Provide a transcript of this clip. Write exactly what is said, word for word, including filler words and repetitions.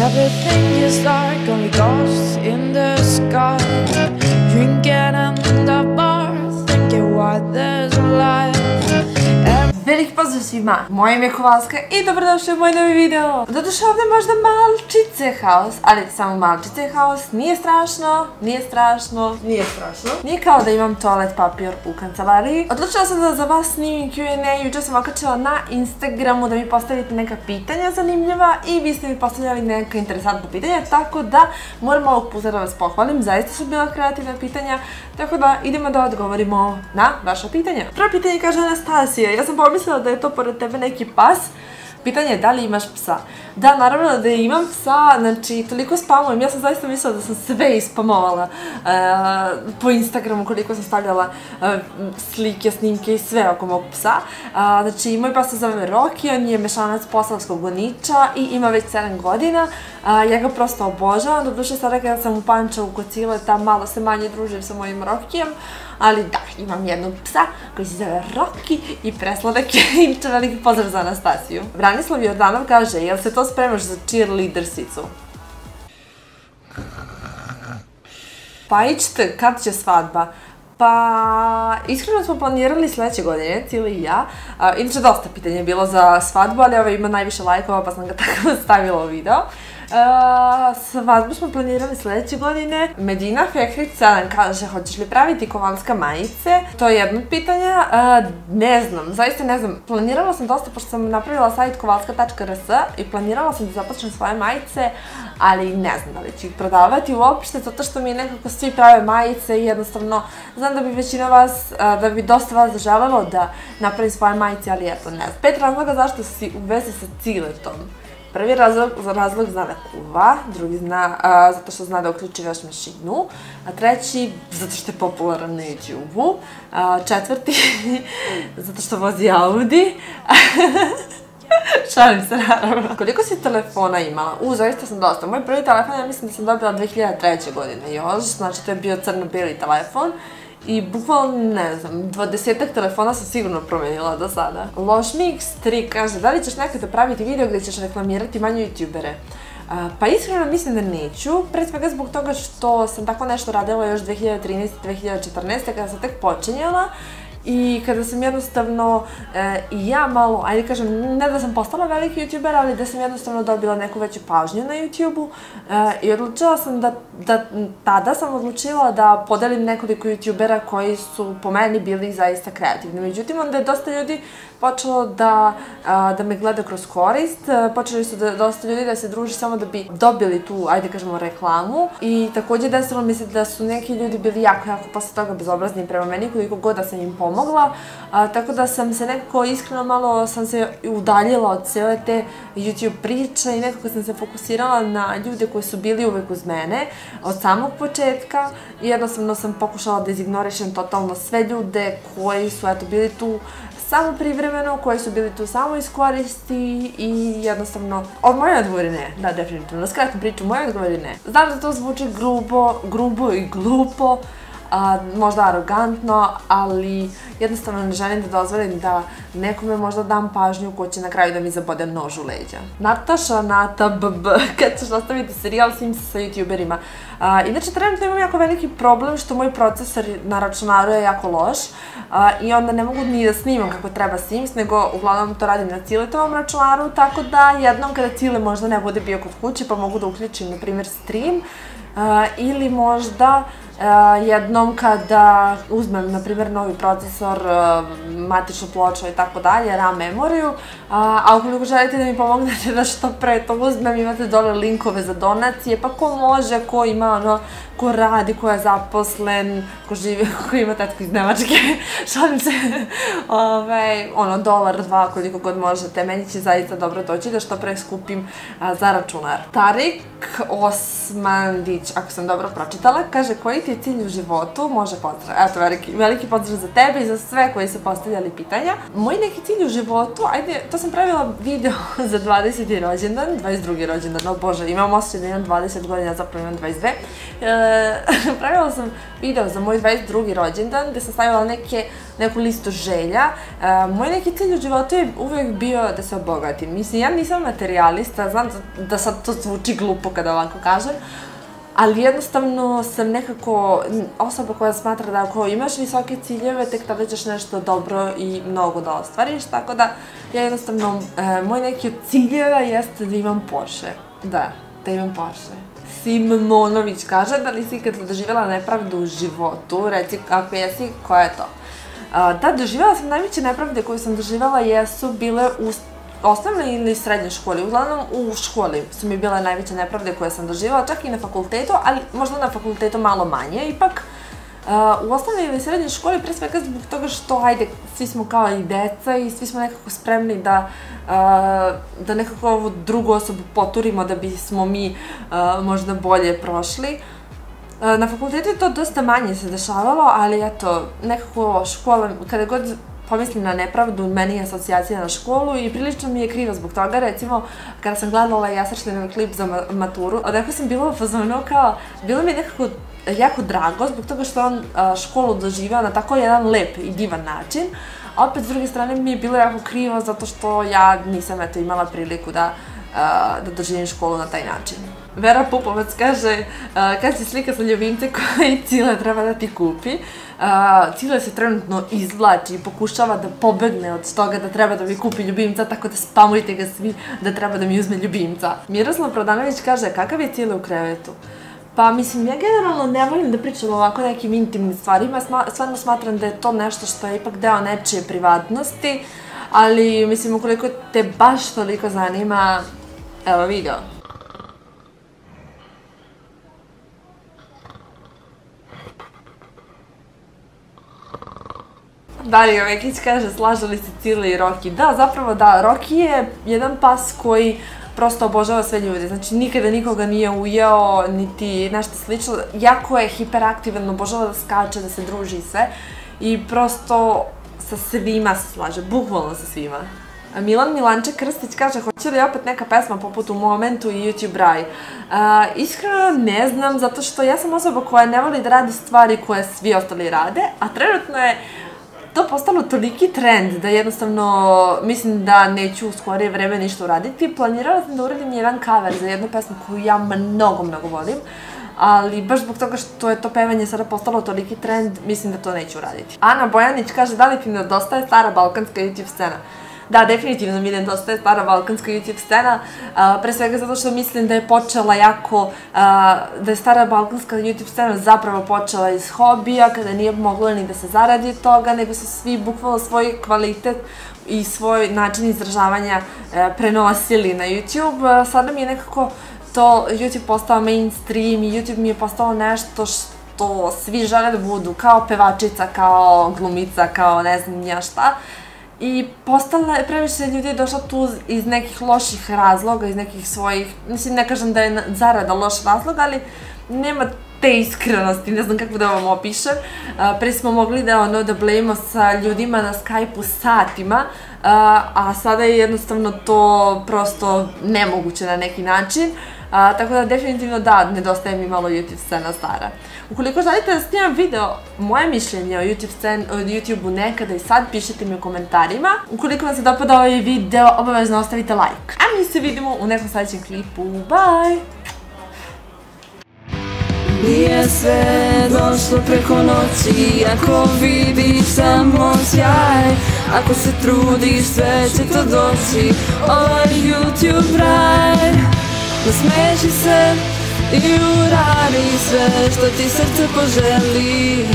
Everything is like only ghosts in the sky. Drinking in the bar, thinking why there's life. Veliki pozdrav svima, moje ime je Kowalska i dobrodošli u moj novi video. Doduše ovdje možda malčice haos, ali samo malčice haos, nije strašno, nije strašno, nije strašno. Nije kao da imam toalet papir u kancelariji. Odlučila sam da za vas snimim Q and A, jučer sam okačila na Instagramu da mi postavite neka pitanja zanimljiva i vi ste mi postavljali neka interesantna pitanja, tako da moram ovog puta da vas pohvalim, zaista su bila kreativna pitanja, tako da idemo da odgovorimo na vaša pitanja. Prvo pitanje kaže Anastasija, ja sam pomislila da je to pored tebe neki pas. Pitanje je da li imaš psa. Da, naravno da imam psa, znači toliko spamujem, ja sam zaista mislila da sam sve ispamovala po Instagramu koliko sam stavljala slike, snimke i sve oko mog psa. Znači, moj pas se zove Rocky, on je mešanac posavskog goniča i ima već sedam godina. Ja ga prosto obožavam, doduše sada kada sam u Pančevu kod Cileta malo se manje družim sa mojim Rokijem, ali da, imam jednog psa koji se zove Rocky i presladak je, inače veliki pozdrav za Anastasiju. Branislav Jordanov kaže, jel se to spremaš za cheerleadersicu? Pa ićete, kad će svadba? Pa, iskreno smo planirali sledeće godine, Cili i ja. Inače, dosta pitanja je bilo za svadbu, ali ovo ima najviše lajkova, pa sam ga tako stavila u video. Svadbu smo planirali sledeće godine. Medina Fekrić sedam kaže, hoćeš li praviti Kowalska majice? To je jedno od pitanja. Ne znam, zaista ne znam. Planirala sam dosta, pošto sam napravila sajt kowalska tačka r s i planirala sam da započnem svoje majice, ali ne znam da li ću ih prodavati uopšte, zato što mi nekako svi prave majice i jednostavno znam da bi većina vas, da bi dosta vas zaželelo da napravi svoje majice, ali eto, ne znam. Pet razloga zašto si u vezi sa Ciletom. Prvi razlog, razlog zna da kuva, drugi zna a, zato što zna da uključi veš mašinu, a treći zato što je popularan na YouTube-u, četvrti zato što vozi Audi. Šalim se, naravno. Koliko si telefona imala? U, zaista sam dosta. Moj prvi telefon, ja mislim da sam dobila dve hiljade treće. godine još, znači to je bio crno-beli telefon. I bukvalno, ne znam, dvadesetak telefona sam sigurno promenila do sada. Lošmix tri kaže, da li ćeš nekada praviti video gdje ćeš reklamirati manje youtubere? Pa iskreno mislim da neću, pre svega zbog toga što sam tako nešto radila još dve hiljade trinaeste dve hiljade četrnaeste kada sam tek počinjala. I kada sam jednostavno i ja malo, ajde kažem, ne da sam postala veliki youtuber, ali da sam jednostavno dobila neku veću pažnju na YouTube-u i odlučila sam da, da, tada sam odlučila da podelim nekoliko youtubera koji su po meni bili zaista kreativni. Međutim, onda je dosta ljudi počelo da, da me gleda kroz korist, počeli su da, dosta ljudi da se druži samo da bi dobili tu, ajde kažemo, reklamu i također desilo mi se da su neki ljudi bili jako, jako posle toga bezobrazni prema meni, koliko god da sam im pomogla, tako da sam se nekako iskreno malo sam se udaljila od cijele te YouTube priče i nekako sam se fokusirala na ljude koji su bili uvek uz mene od samog početka i jednostavno sam pokušala da izignorišem totalno sve ljude koji su eto bili tu samo privremeno, koji su bili tu samo iz koristi i jednostavno... Od moje odgovori ne, da, definitivno. Da skratim priču, moje odgovori ne. Znam da to zvuči grubo, grubo i glupo, možda arogantno, ali jednostavno ne želim da dozvolim da nekome možda dam pažnju ko će na kraju da mi zabode nož u leđa. Nataša, Nata, B B, kad ćeš nastaviti serijal Sims sa youtuberima. Inače, trenutno imam jako veliki problem što moj procesor na računaru je jako loš i onda ne mogu ni da snimam kako treba Sims, nego uglavnom to radim na Ciletovom računaru, tako da jednom kada Cile možda ne bude bio kod kuće pa mogu da uključim, na primjer, stream ili možda jednom kada uzmem, na primjer, novi procesor, matičnu ploču i tako dalje, RAM memoriju, a ukoliko želite da mi pomognete da što pre to uzmem, imate dole linkove za donacije, pa ko može, ko ima ono, ko radi, ko je zaposlen, ko živi, ko ima tetku iz Nemačke, šalim se, ono, dolar, dva, koliko god možete, meni će zaista dobro doći da što pre skupim za računar. Tarik Osmandić, ako sam dobro pročitala, kaže, koji ti je cilj u životu? Može pozdrav. Eto, veliki, veliki pozdrav za tebe i za sve koji su postavljali pitanja. Moj neki cilj u životu, ajde, to sam pravila video za dvadeseti rođendan, dvadeset drugi rođendan, o bože, imam osjećaj da imam dvadeset godina, zapravo imam dvadeset dve. pravila sam video za moj dvadeset drugi rođendan gde sam stavila neke, neku listu želja. Moj neki cilj u životu je uvek bio da se obogatim. Mislim, ja nisam materijalista, znam da sad to zvuči glupo kada ovako kažem, ali jednostavno sam nekako osoba koja smatra da ako imaš visoke ciljeve, tek tada ćeš nešto dobro i mnogo da ostvariš, tako da ja jednostavno, moj neki od ciljeva jeste da imam Porsche. Da, da imam Porsche. Simonović kaže da li si ikad doživjela nepravdu u životu, reci ako jesi, koja je to? Da, doživjela sam najveće nepravde koje sam doživjela jesu bile u osnovnoj ili srednjoj školi. Uglavnom u školi su mi bile najveće nepravde koje sam doživjela, čak i na fakultetu, ali možda na fakultetu malo manje. Ipak, u osnovnoj ili srednjoj školi, pre svega zbog toga što, ajde, svi smo kao i deca i svi smo nekako spremni da da nekako ovu drugu osobu poturimo da bismo mi možda bolje prošli. Na fakultetu je to dosta manje se dešavalo, ali eto, nekako škola, kada god pomislim na nepravdu, meni je asocijacija na školu i prilično mi je krivo zbog toga. Recimo, kada sam gledala ovaj Jasrštinov klip za maturu, odako sam bila u fazonu kao, bilo mi je nekako jako drago zbog toga što on školu doživao na tako jedan lep i divan način, a opet s druge strane mi je bilo jako krivo zato što ja nisam eto imala priliku da da doživim školu na taj način. Vera Pupovac kaže, kad si slika sa ljubimce koji Cile treba da ti kupi, Cile se trenutno izvlači i pokušava da pobegne od toga da treba da mi kupi ljubimca, tako da spamujte ga svi da treba da mi uzme ljubimca. Miroslav Prodanović kaže, kakav je Cile u krevetu? Pa mislim, ja generalno ne volim da pričam o ovako nekim intimnim stvarima, stvarno smatram da je to nešto što je ipak deo nečije privatnosti, ali mislim, ukoliko te baš toliko zanima, evo video. Darija Vekić kaže, slažali se Cile i Roki. Da, zapravo da, Roki je jedan pas koji prosto obožava sve ljude, znači nikada nikoga nije ujeo, niti nešto slično, jako je hiperaktivan, obožava da skače, da se druži i sve i prosto sa svima se slaže, bukvalno sa svima. Milan Milanček Krstić kaže, hoće li opet neka pesma poput U momentu i YouTube Raj? Iskreno ne znam, zato što ja sam osoba koja ne voli da radi stvari koje svi ostali rade, a trenutno je to postalo toliki trend da jednostavno mislim da neću u skorije vreme ništa uraditi. Planirala sam da uradim jedan cover za jednu pesmu koju ja mnogo, mnogo volim, ali baš zbog toga što je to pevanje sada postalo toliki trend, mislim da to neću uraditi. Ana Bojanić kaže, da li ti nedostaje stara balkanska YouTube scena? Da, definitivno mi nedostaje stara balkanska YouTube scena, pre svega zato što mislim da je počela jako, da je stara balkanska YouTube scena zapravo počela iz hobija, kada nije moglo ni da se zaradi od toga, nego su svi bukvalno svoj kvalitet i svoj način izražavanja prenosili na YouTube. Sada mi je nekako to YouTube postao mainstream i YouTube mi je postao nešto što svi žele da budu, kao pevačica, kao glumica, kao ne znam ja šta. I postala je, previše ljudi je došla tu iz nekih loših razloga, iz nekih svojih, mislim ne kažem da je zarada loš razlog, ali nema te iskrenosti, ne znam kako da vam opišem. Pre smo mogli da ono da blejimo sa ljudima na Skype-u satima, a sada je jednostavno to prosto nemoguće na neki način. Tako da definitivno da, nedostaje mi malo YouTube scena stara. Ukoliko želite da snimam video, moje mišljenje o YouTube-u nekada i sad, pišite mi u komentarima. Ukoliko vam se dopada ovaj video, obavezno ostavite like. A mi se vidimo u nekom sledećem klipu. Bye! Nije sve došlo preko noći, ako vidiš samo sjaj, ako se trudiš sve će to doći, ovaj YouTube raj. Nasmeši se i uradi sve što ti srce poželi.